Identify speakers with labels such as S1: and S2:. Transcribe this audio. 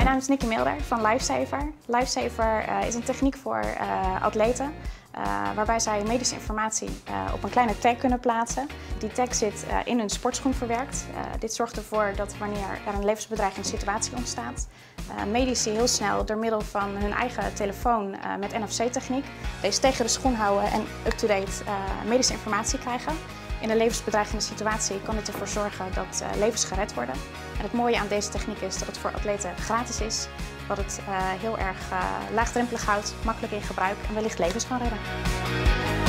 S1: Mijn naam is Nikki Milder van Lifesaver. Lifesaver is een techniek voor atleten waarbij zij medische informatie op een kleine tag kunnen plaatsen. Die tag zit in hun sportschoen verwerkt. Dit zorgt ervoor dat wanneer er een levensbedreigende situatie ontstaat, medici heel snel door middel van hun eigen telefoon met NFC-techniek deze tegen de schoen houden en up-to-date medische informatie krijgen. In een levensbedreigende situatie kan dit ervoor zorgen dat levens gered worden. En het mooie aan deze techniek is dat het voor atleten gratis is, dat het heel erg laagdrempelig houdt, makkelijk in gebruik en wellicht levens kan redden.